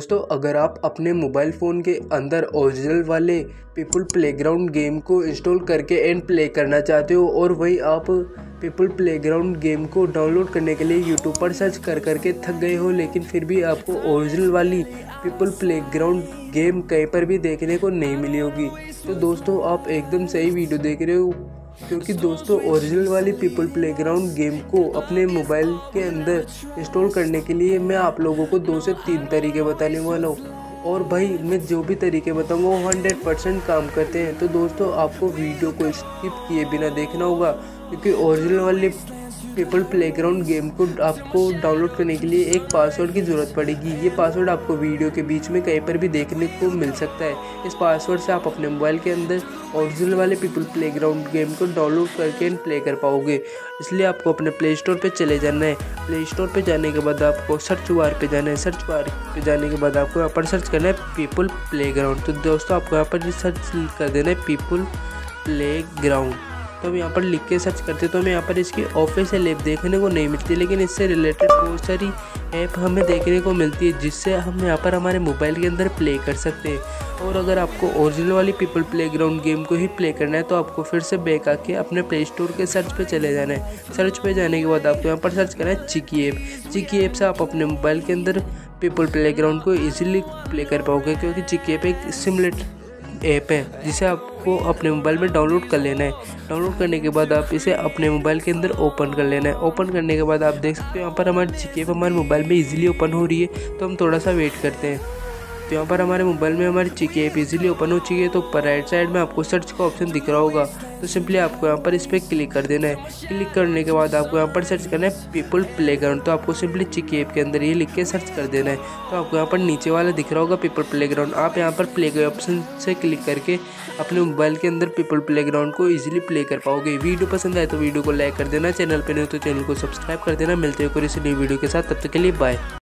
दोस्तों अगर आप अपने मोबाइल फ़ोन के अंदर ओरिजिनल वाले पीपल प्लेग्राउंड गेम को इंस्टॉल करके एंड प्ले करना चाहते हो और वही आप पीपल प्लेग्राउंड गेम को डाउनलोड करने के लिए यूट्यूब पर सर्च कर करके थक गए हो, लेकिन फिर भी आपको ओरिजिनल वाली पीपल प्लेग्राउंड गेम कहीं पर भी देखने को नहीं मिली होगी, तो दोस्तों आप एकदम सही वीडियो देख रहे हो। क्योंकि दोस्तों ओरिजिनल वाली पीपल प्लेग्राउंड गेम को अपने मोबाइल के अंदर इंस्टॉल करने के लिए मैं आप लोगों को 2 से 3 तरीके बताने वाला हूँ, और भाई मैं जो भी तरीके बताऊंगा वो 100% काम करते हैं। तो दोस्तों आपको वीडियो को स्किप किए बिना देखना होगा, क्योंकि ओरिजिनल वाली पीपल प्लेग्राउंड गेम को आपको डाउनलोड करने के लिए एक पासवर्ड की ज़रूरत पड़ेगी। ये पासवर्ड आपको वीडियो के बीच में कहीं पर भी देखने को मिल सकता है। इस पासवर्ड से आप अपने मोबाइल के अंदर ओरिजिनल वाले पीपल प्लेग्राउंड गेम को डाउनलोड करके प्ले कर पाओगे। इसलिए आपको अपने प्ले स्टोर पर चले जाना है। प्ले स्टोर पर जाने के बाद आपको सर्च बार पर जाना है। सर्च बार पर जाने के बाद आपको यहाँ पर सर्च करना है पीपल प्लेग्राउंड। तो दोस्तों आपको यहाँ पर सर्च कर देना है पीपल प्लेग्राउंड। तो हम यहाँ पर लिख के सर्च करते तो हमें यहाँ पर इसकी ऑफिशियल ऐप देखने को नहीं मिलती, लेकिन इससे रिलेटेड बहुत सारी ऐप हमें देखने को मिलती है, जिससे हम यहाँ पर हमारे मोबाइल के अंदर प्ले कर सकते हैं। और अगर आपको ओरिजिनल वाली पीपल प्लेग्राउंड गेम को ही प्ले करना है तो आपको फिर से बैक आके अपने प्ले स्टोर के सर्च पे चले जाना है। सर्च पे जाने के बाद आपको यहाँ पर सर्च करना है चिकी ऐप। चिकी ऐप से आप अपने मोबाइल के अंदर पीपल प्लेग्राउंड को ईजिली प्ले कर पाओगे, क्योंकि चिकी ऐप एक सिमुलेटर ऐप है जिसे आपको अपने मोबाइल में डाउनलोड कर लेना है। डाउनलोड करने के बाद आप इसे अपने मोबाइल के अंदर ओपन कर लेना है। ओपन करने के बाद आप देख सकते हो यहाँ पर हमारी चिकी ऐप हमारे मोबाइल में इजीली ओपन हो रही है, तो हम थोड़ा सा वेट करते हैं। तो यहाँ पर हमारे मोबाइल में हमारी चिकी ऐप इजीली ओपन हो चुकी है। तो ऊपर राइट साइड में आपको सर्च का ऑप्शन दिख रहा होगा, तो सिंपली आपको यहाँ पर इस पर क्लिक कर देना है। क्लिक करने के बाद आपको यहाँ पर सर्च करना है पीपल प्लेग्राउंड। तो आपको सिंपली चिकी ऐप के अंदर ये लिख के सर्च कर देना है। तो आपको यहाँ पर नीचे वाला दिख रहा होगा पीपल प्लेग्राउंड। आप यहाँ पर प्ले के ऑप्शन से क्लिक करके अपने मोबाइल के अंदर पीपल प्लेग्राउंड को इजीली प्ले कर पाओगे। वीडियो पसंद आए तो वीडियो को लाइक कर देना, चैनल पर नहीं तो चैनल को सब्सक्राइब कर देना। मिलते हैं कोई इसी नई वीडियो के साथ, तब तक के लिए बाय।